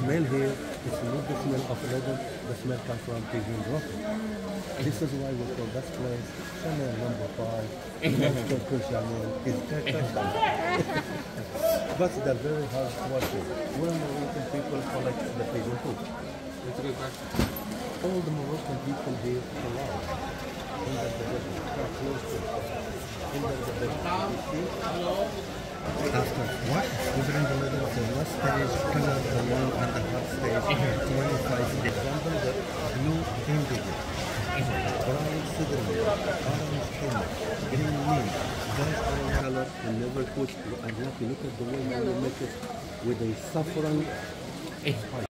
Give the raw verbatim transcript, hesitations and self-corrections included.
smell here, it's not the smell of leather, the smell comes from pigeon rotten. This is why we call that place Chanel number five. It's called Coach Chanel. It's Coach But they're very hard working. When Moroccan people collect the pigeon poop. Let's go back. All the Moroccan people here collide. Under the bed, quite close to it. Under the bed. You see? After what? We bring the leather to last stage, color the long and the hard stage, twenty-five. For example, the blue indigo, brown cinnamon, orange henna, green mint. That all color we never put. And look, look at the way how we make it with a saffron spice.